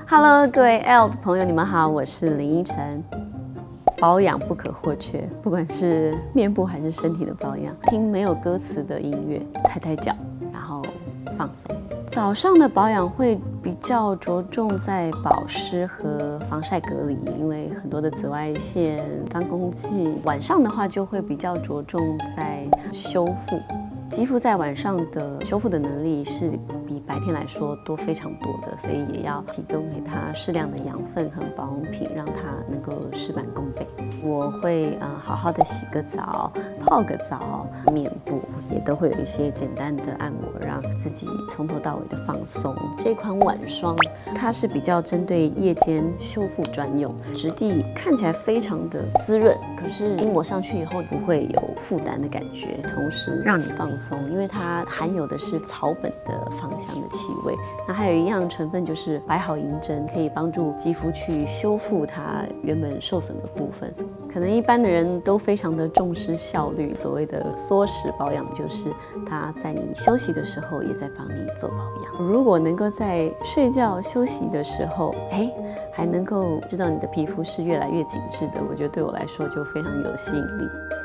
Hello， 各位 L 的朋友，你们好，我是林依晨。保养不可或缺，不管是面部还是身体的保养，听没有歌词的音乐，抬抬脚，然后放松。早上的保养会比较着重在保湿和防晒隔离，因为很多的紫外线、脏空气。晚上的话就会比较着重在修复。肌肤在晚上的修复的能力是比白天来说多非常多的，所以也要提供给它适量的养分和保养品，让它能够事半功倍。我会好好的洗个澡，泡个澡，面部也都会有一些简单的按摩，让自己从头到尾的放松。这款晚霜它是比较针对夜间修复专用，质地看起来非常的滋润，可是你抹上去以后不会有负担的感觉，同时让你放松，因为它含有的是草本的芳香的气味。那还有一样成分就是百好银针，可以帮助肌肤去修复它原本受损的部分。可能一般的人都非常的重视效率，所谓的缩时保养就是它在你休息的时候也在帮你做保养。如果能够在睡觉休息的时候，还能够知道你的皮肤是越来越紧致的，我觉得对我来说就非常有吸引力。